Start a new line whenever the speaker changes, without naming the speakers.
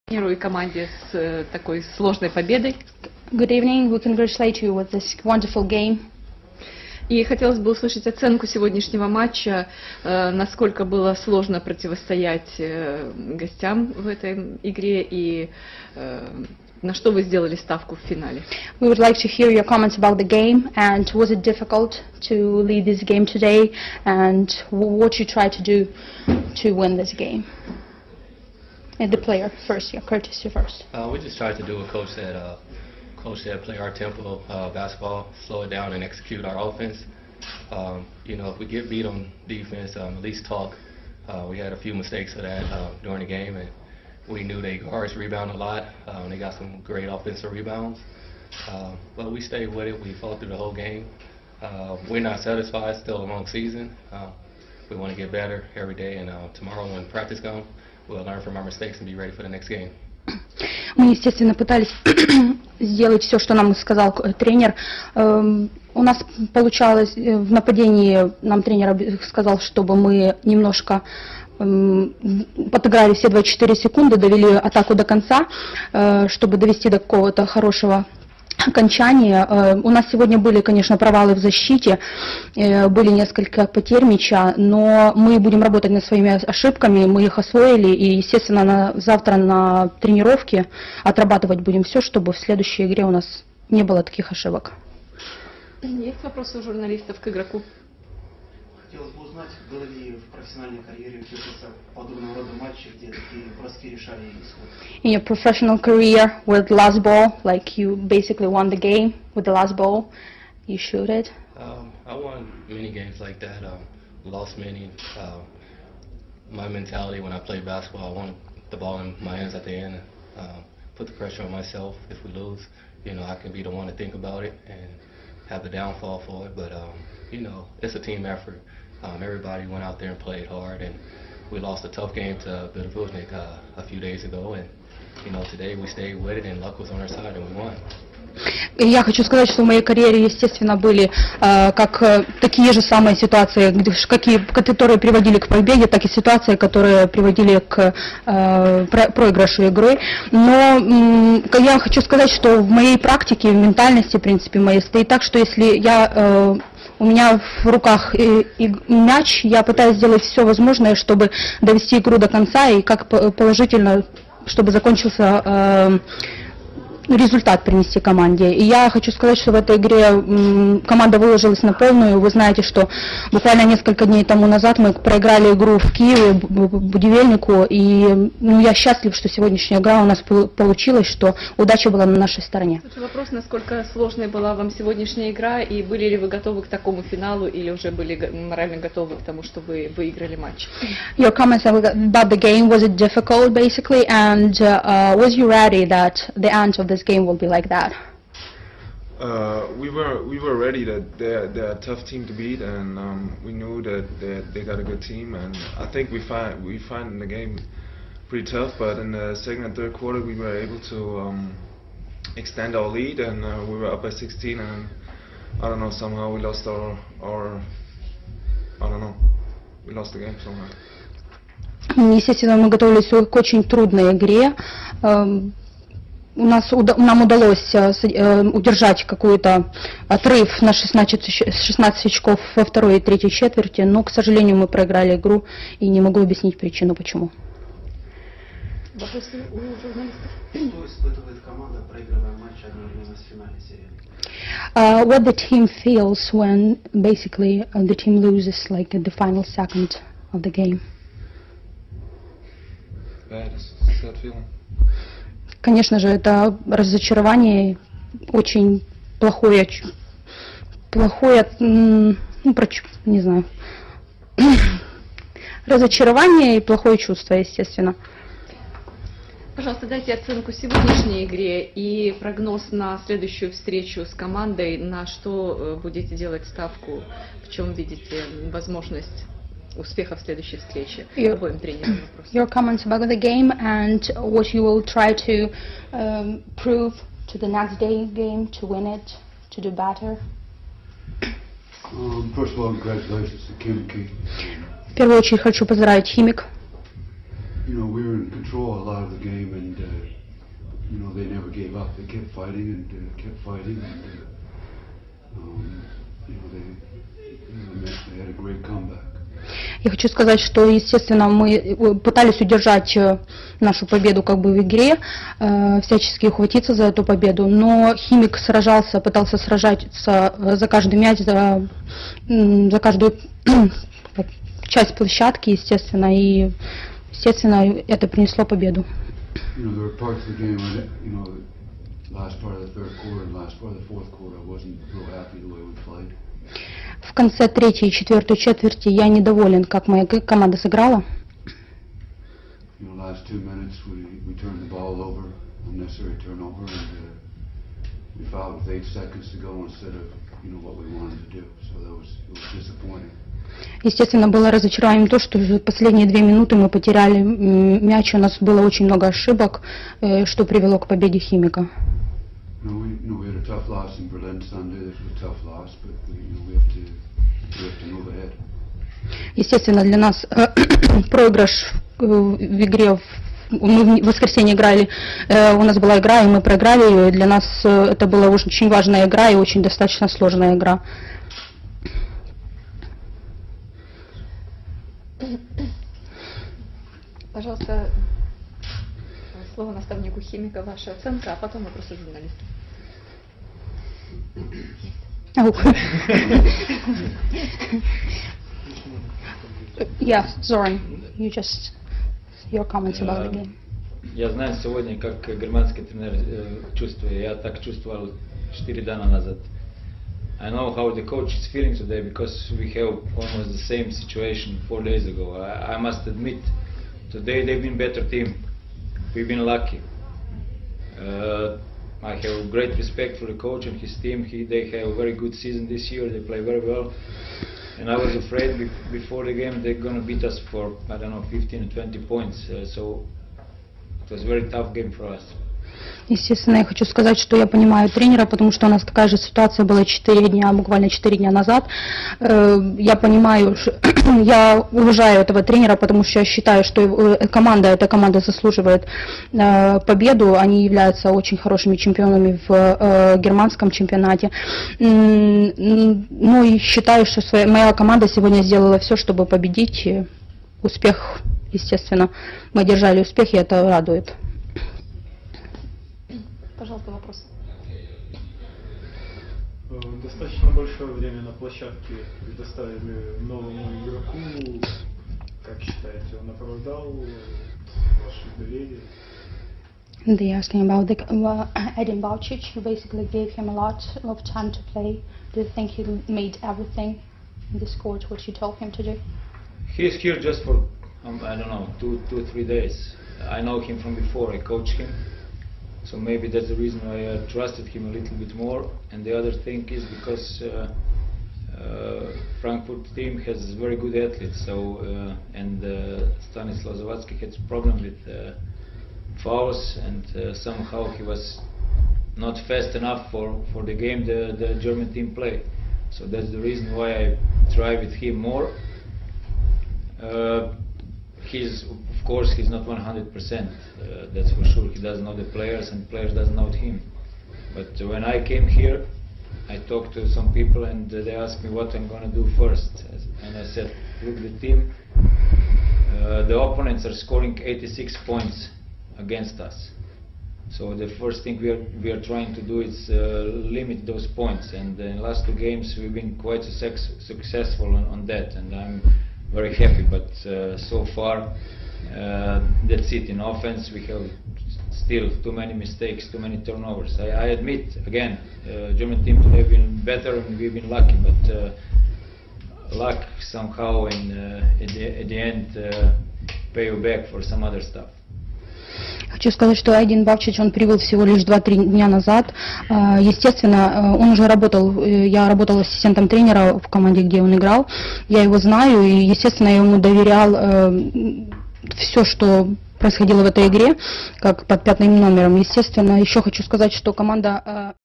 Тренеру и команде с такой сложной победой.
Good evening. We congratulate you with this wonderful game.
И хотелось бы услышать оценку сегодняшнего матча, насколько было сложно противостоять гостям в этой игре и на что вы сделали ставку в финале.
We would like to hear your comments about the game and was it difficult to lead this game today and what you tried to do to win this game. And the player first, yeah, Curtis, you first.
We just tried to do what Coach said, play our tempo basketball, slow it down and execute our offense. If we get beat on defense, at least talk. We had a few mistakes of that during the game, and we knew they guards rebound a lot. They got some great offensive rebounds. But we stayed with it. We fought through the whole game. We're not satisfied, still a long season. We want to get better every day, and tomorrow when practice comes, we'll learn from our mistakes and be ready for the next game.
Мы, естественно, пытались сделать все, что нам сказал тренер. У нас получалось в нападении, нам тренер сказал, чтобы мы немножко подыграли все 24 секунды, довели атаку до конца, чтобы довести до какого-то хорошего окончания. У нас сегодня были, конечно, провалы в защите, были несколько потерь мяча, но мы будем работать над своими ошибками, мы их освоили и, естественно, завтра на тренировке отрабатывать будем все, чтобы в следующей игре у нас не было таких ошибок.
Есть вопросы у журналистов к игроку?
Хотелось бы узнать, было ли в профессиональной карьере участвоваться в подобного рода матче, где такие броски решали исход?
In your professional career with last ball, like you basically won the game with the last ball, you shoot it?
I won many games like that, lost many. My mentality when I played basketball, I wanted the ball in my hands at the end, put the pressure on myself. If we lose, I can be the one to think about it and have the downfall for it, but it's a team effort. Everybody went out there and played hard, and we lost a tough game to Bildervuznik a few days ago, and today we stayed with it, and luck was on our side, and we won.
Я хочу сказать, что в моей карьере, естественно, были такие же самые ситуации, которые приводили к победе, так и ситуации, которые приводили к проигрышу игры. Но я хочу сказать, что в моей практике, в ментальности, в принципе, моей стоит так, что если у меня в руках мяч, я пытаюсь сделать все возможное, чтобы довести игру до конца и как положительно, чтобы закончился результат принести команде. И я хочу сказать, что в этой игре команда выложилась на полную. Вы знаете, что буквально несколько дней тому назад мы проиграли игру в Киеве, Будивельнику. И я счастлив, что сегодняшняя игра у нас получилась, что удача была на нашей стороне.
Вопрос, насколько сложной была вам сегодняшняя игра, и были ли вы готовы к такому финалу, или уже были морально готовы к тому, что вы выиграли матч?
Your comments about the game, was it difficult basically, and was you ready that the end of this game will be like that?
We were ready that they're a tough team to beat, and we knew that they got a good team, and I think we find the game pretty tough. But in the second and third quarter, we were able to extend our lead, and we were up by 16, and I don't know, somehow we lost we lost the game somehow.
Естественно, мы готовились к очень трудной игре. Нам удалось удержать какой-то отрыв на 16 очков во второй и третьей четверти, но, к сожалению, мы проиграли игру, и не могу объяснить причину, почему.
Вопросы у журналистов?
Что испытывает команда, проигрывая матч одновременно с финальной серией?
What the team feels when basically the team loses like the final second of the game?
Bad, sad feeling.
Конечно же, это разочарование, очень плохое, не знаю, разочарование и плохое чувство, естественно.
Пожалуйста, дайте оценку сегодняшней игре и прогноз на следующую встречу с командой, на что будете делать ставку, в чем видите возможность успеха в следующей встрече. Обоим тренерам вопрос.
Your comments about the game and what you will try to prove to the next day game to win it, to do better.
First of all, congratulations to Kimki.
В первую очередь хочу поздравить Химик.
You know, we were in control a lot of the game, and gave up. They kept fighting and they had a great comeback.
Я хочу сказать, что, естественно, мы пытались удержать нашу победу как бы в игре, всячески ухватиться за эту победу, но Химик сражался, пытался сражаться за каждый мяч, за каждую часть площадки, естественно, и, естественно, это принесло победу.
There were parts of the game, last part of the third quarter and last part of the fourth quarter, I wasn't real happy the way we played.
В конце третьей и четвертой четверти я недоволен, как моя команда сыграла.
Last 2 minutes we turned the ball over, unnecessary turnover, and we fouled with 8 seconds to go instead of what we wanted to do. So it was disappointing.
Естественно, было разочарованием то, что в последние 2 минуты мы потеряли мяч, у нас было очень много ошибок, что привело к победе Химика.
We had a tough loss in Berlin Sunday. This was a tough loss, but we have to move ahead.
Естественно, для нас проигрыш в игре, мы в воскресенье играли, у нас была игра, и мы проиграли ее, и для нас это была очень важная игра и очень достаточно сложная игра.
Пожалуйста, слово наставнику Химика, ваша оценка, а потом вопросы журналистов.
Yeah, Zoran, your comments about the game.
Я знаю сегодня, как германский тренер чувствует. Я так чувствовал 4 дня назад. I know how the coach is feeling today because we have almost the same situation 4 days ago. I must admit, today they've been better team. We've been lucky. I have great respect for the coach and his team. They have a very good season this year. They play very well. And I was afraid before the game they're going to beat us for, 15 or 20 points. So it was a very tough game for us.
Естественно, я хочу сказать, что я понимаю тренера, потому что у нас такая же ситуация была буквально 4 дня назад. Я понимаю, я уважаю этого тренера, потому что я считаю, что эта команда заслуживает победу. Они являются очень хорошими чемпионами в германском чемпионате. Ну и считаю, что моя команда сегодня сделала все, чтобы победить. Успех, естественно, мы одержали успех, и это радует.
Пожалуйста, вопрос.
Достаточно большое время на площадке предоставили новому игроку. Как считаете, он оправдал ваше доверие?
They asking about Edin Baučić, who basically gave him a lot of time to play. Do you think he made everything in this court what you told him to do?
He's here just for, 2-3 days. I know him from before, I coached him. So maybe that's the reason why I trusted him a little bit more. And the other thing is because Frankfurt team has very good athletes. So and Stanislav Zawadzki had problem with fouls, and somehow he was not fast enough for the game the German team play. So that's the reason why I try with him more. Of course, he's not 100%, that's for sure. He doesn't know the players and players doesn't know him. But when I came here, I talked to some people and they asked me what I'm going to do first. And I said, look, the team, the opponents are scoring 86 points against us. So the first thing we are trying to do is limit those points. And in the last 2 games we've been quite successful on that, and I'm very happy. But so far, that's it. In offense, we have still too many mistakes, too many turnovers. I admit, again, German team today have been better and we've been lucky, but luck somehow at the end pay you back for some other stuff.
Хочу сказать, что Эдин Бауčić, он прибыл всего лишь 2-3 дня назад. Естественно, он уже работал, я работала ассистентом тренера в команде, где он играл. Я его знаю, и, естественно, я ему доверял все, что происходило в этой игре, как под 5 номером. Естественно, еще хочу сказать, что команда